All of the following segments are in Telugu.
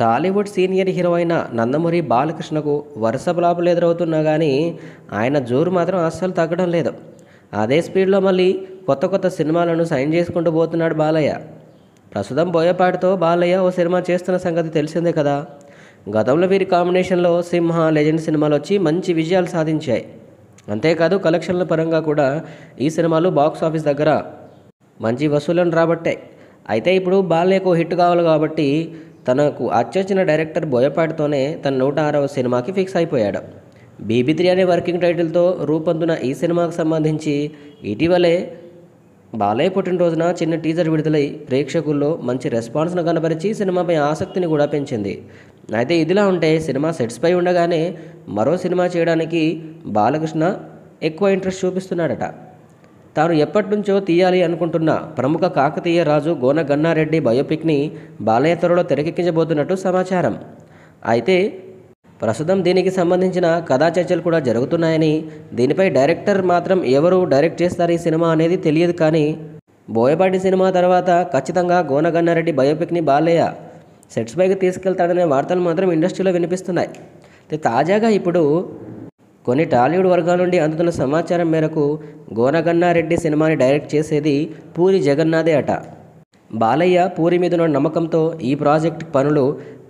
టాలీవుడ్ సీనియర్ హీరో అయిన నందమూరి బాలకృష్ణకు వరుస ఫ్లాపులు ఎదురవుతున్నా కానీ ఆయన జోరు మాత్రం అస్సలు తగ్గడం లేదు. అదే స్పీడ్లో మళ్ళీ కొత్త కొత్త సినిమాలను సైన్ చేసుకుంటూ పోతున్నాడు బాలయ్య. ప్రస్తుతం బోయపాటితో బాలయ్య ఓ సినిమా చేస్తున్న సంగతి తెలిసిందే కదా. గతంలో వీరి కాంబినేషన్లో సింహ, లెజెండ్ సినిమాలు వచ్చి మంచి విజయాలు సాధించాయి. అంతేకాదు కలెక్షన్ల పరంగా కూడా ఈ సినిమాలు బాక్స్ ఆఫీస్ దగ్గర మంచి వసూళ్లను రాబట్టాయి. అయితే ఇప్పుడు బాలయ్యకు హిట్ కావాలి కాబట్టి తనకు అచ్చొచ్చిన డైరెక్టర్ బోయపాటితోనే తన 106వ సినిమాకి ఫిక్స్ అయిపోయాడు. బీబీ3 అనే వర్కింగ్ టైటిల్తో రూపొందున ఈ సినిమాకు సంబంధించి ఇటీవలే బాలయ్య పుట్టినరోజున చిన్న టీజర్ విడుదలై ప్రేక్షకుల్లో మంచి రెస్పాన్స్ను కనబరిచి సినిమాపై ఆసక్తిని కూడా పెంచింది. అయితే ఇదిలా ఉంటే సినిమా సెట్స్పై ఉండగానే మరో సినిమా చేయడానికి బాలకృష్ణ ఎక్కువ ఇంట్రెస్ట్ చూపిస్తున్నాడట. తాను ఎప్పటి నుంచో తీయాలి అనుకుంటున్న ప్రముఖ కాకతీయ రాజు గోన గన్నారెడ్డి బయోపిక్ని బాలయ్య త్వరలో తెరకెక్కించబోతున్నట్టు సమాచారం. అయితే ప్రస్తుతం దీనికి సంబంధించిన కథా చర్చలు కూడా జరుగుతున్నాయని, దీనిపై డైరెక్టర్ మాత్రం ఎవరు డైరెక్ట్ చేస్తారు ఈ సినిమా అనేది తెలియదు. కానీ బోయపాటి సినిమా తర్వాత ఖచ్చితంగా గోన గన్నారెడ్డి బయోపిక్ని బాలయ్య సెట్స్ పైకి తీసుకెళ్తాడనే వార్తలు మాత్రం ఇండస్ట్రీలో వినిపిస్తున్నాయి. తాజాగా ఇప్పుడు కొన్ని టాలీవుడ్ వర్గాల నుండి అందుతున్న సమాచారం మేరకు గోన గన్నారెడ్డి సినిమాని డైరెక్ట్ చేసేది పూరి జగన్నాథే అట. బాలయ్య పూరి మీద ఉన్న నమ్మకంతో ఈ ప్రాజెక్ట్ పనులు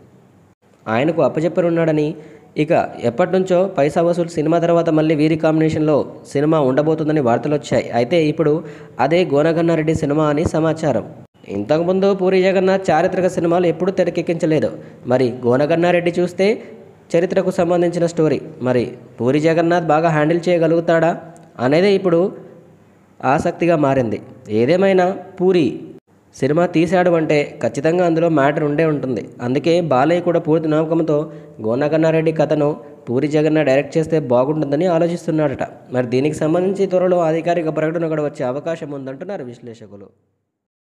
ఆయనకు అప్పచెప్పనున్నాడని, ఇక ఎప్పటి నుంచో పైసా వసూలు సినిమా తర్వాత మళ్ళీ వీరి కాంబినేషన్లో సినిమా ఉండబోతుందని వార్తలు వచ్చాయి. అయితే ఇప్పుడు అదే గోన గన్నారెడ్డి సినిమా అని సమాచారం. ఇంతకుముందు పూరి జగన్నాథ్ చారిత్రక సినిమాలు ఎప్పుడూ తెరకెక్కించలేదు. మరి గోన గన్నారెడ్డి చూస్తే చరిత్రకు సంబంధించిన స్టోరీ. మరి పూరి జగన్నాథ్ బాగా హ్యాండిల్ చేయగలుగుతాడా అనేదే ఇప్పుడు ఆసక్తిగా మారింది. ఏదేమైనా పూరి సినిమా తీశాడు అంటే ఖచ్చితంగా అందులో మ్యాటర్ ఉండే ఉంటుంది. అందుకే బాలయ్య కూడా పూర్తి నమ్మకంతో గోన గన్నారెడ్డి కథను పూరి జగన్నాథ్ డైరెక్ట్ చేస్తే బాగుంటుందని ఆలోచిస్తున్నాడట. మరి దీనికి సంబంధించి త్వరలో అధికారిక ప్రకటన కూడా వచ్చే అవకాశం ఉందంటున్నారు విశ్లేషకులు.